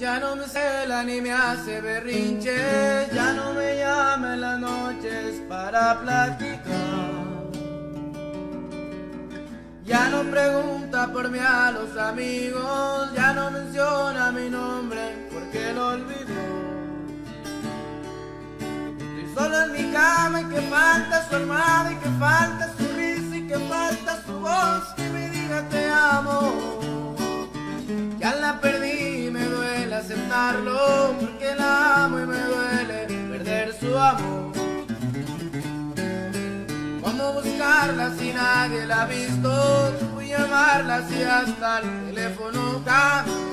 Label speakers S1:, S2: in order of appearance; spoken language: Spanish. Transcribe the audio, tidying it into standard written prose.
S1: Ya no me cela ni me hace berrinches, ya no me llama en las noches para platicar. Ya no pregunta por mí a los amigos, ya no menciona mi nombre porque lo olvidó. Estoy solo en mi cama y que falta su almohada y que falta su risa y que falta su voz que me diga te amo. Ya la perdí y me duele aceptarlo porque la amo y me duele perder su amor. ¿Cómo buscarla si nadie la ha visto? Voy a llamarla si hasta el teléfono cambia.